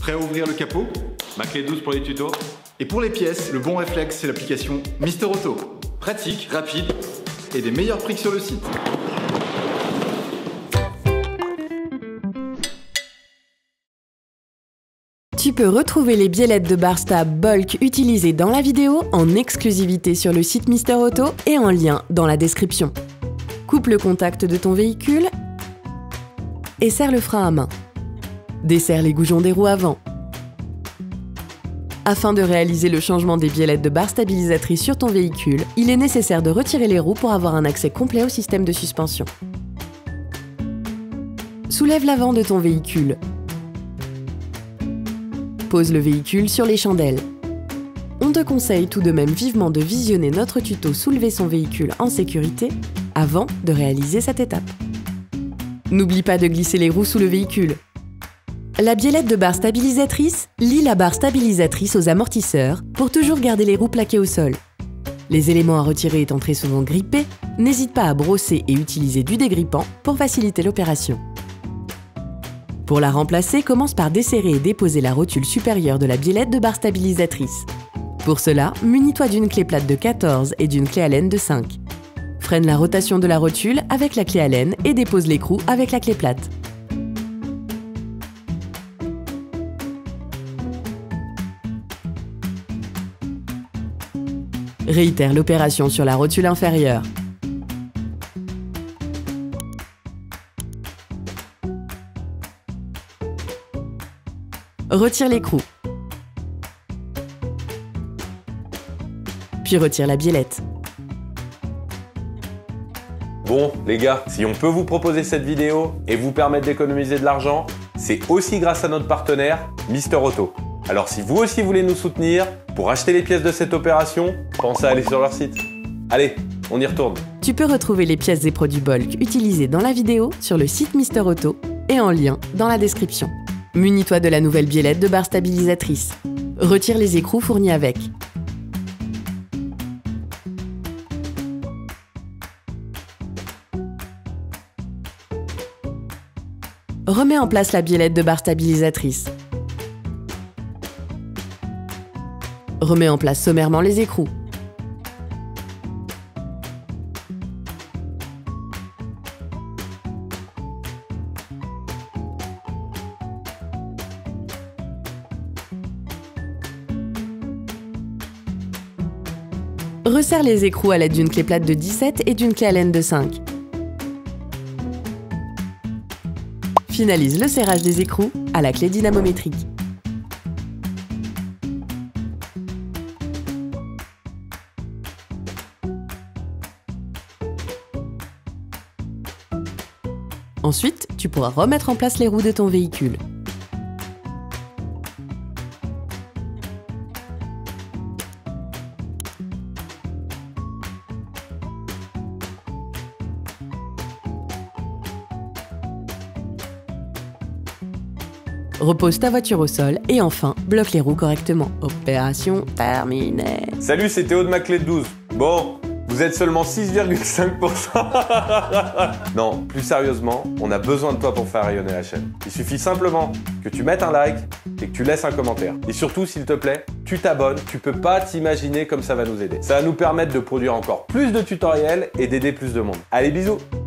Prêt à ouvrir le capot? Ma clé 12 pour les tutos. Et pour les pièces, le bon réflexe, c'est l'application Mister Auto. Pratique, rapide et des meilleurs prix que sur le site. Tu peux retrouver les biellettes de Barsta Bulk utilisées dans la vidéo en exclusivité sur le site Mister Auto et en lien dans la description. Coupe le contact de ton véhicule et serre le frein à main. Desserre les goujons des roues avant. Afin de réaliser le changement des biellettes de barre stabilisatrice sur ton véhicule, il est nécessaire de retirer les roues pour avoir un accès complet au système de suspension. Soulève l'avant de ton véhicule. Pose le véhicule sur les chandelles. On te conseille tout de même vivement de visionner notre tuto Soulever son véhicule en sécurité avant de réaliser cette étape. N'oublie pas de glisser les roues sous le véhicule. La biellette de barre stabilisatrice lie la barre stabilisatrice aux amortisseurs pour toujours garder les roues plaquées au sol. Les éléments à retirer étant très souvent grippés, n'hésite pas à brosser et utiliser du dégrippant pour faciliter l'opération. Pour la remplacer, commence par desserrer et déposer la rotule supérieure de la biellette de barre stabilisatrice. Pour cela, munis-toi d'une clé plate de 14 et d'une clé Allen de 5. Freine la rotation de la rotule avec la clé Allen et dépose l'écrou avec la clé plate. Réitère l'opération sur la rotule inférieure. Retire l'écrou. Puis retire la biellette. Bon les gars, si on peut vous proposer cette vidéo et vous permettre d'économiser de l'argent, c'est aussi grâce à notre partenaire Mister Auto. Alors si vous aussi voulez nous soutenir pour acheter les pièces de cette opération, pensez à aller sur leur site. Allez, on y retourne. Tu peux retrouver les pièces et produits bulk utilisés dans la vidéo sur le site Mister Auto et en lien dans la description. Munis-toi de la nouvelle biellette de barre stabilisatrice. Retire les écrous fournis avec. Remets en place la biellette de barre stabilisatrice. Remets en place sommairement les écrous. Resserre les écrous à l'aide d'une clé plate de 17 et d'une clé Allen de 5. Finalise le serrage des écrous à la clé dynamométrique. Ensuite, tu pourras remettre en place les roues de ton véhicule. Repose ta voiture au sol et enfin, bloque les roues correctement. Opération terminée. Salut, c'est Théo de ma clé de 12. Bon, vous êtes seulement 6,5%. Non, plus sérieusement, on a besoin de toi pour faire rayonner la chaîne. Il suffit simplement que tu mettes un like et que tu laisses un commentaire. Et surtout, s'il te plaît, tu t'abonnes. Tu peux pas t'imaginer comme ça va nous aider. Ça va nous permettre de produire encore plus de tutoriels et d'aider plus de monde. Allez, bisous!